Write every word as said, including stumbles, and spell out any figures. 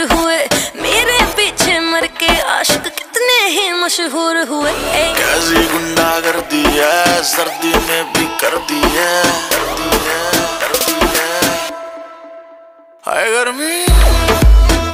हुए मेरे पीछे मर के आशिक कितने ही मशहूर हुए। कैसी गुंडा कर दी है, सर्दी में भी कर दी है, कर दी है, कर दी है। हाय गर्मी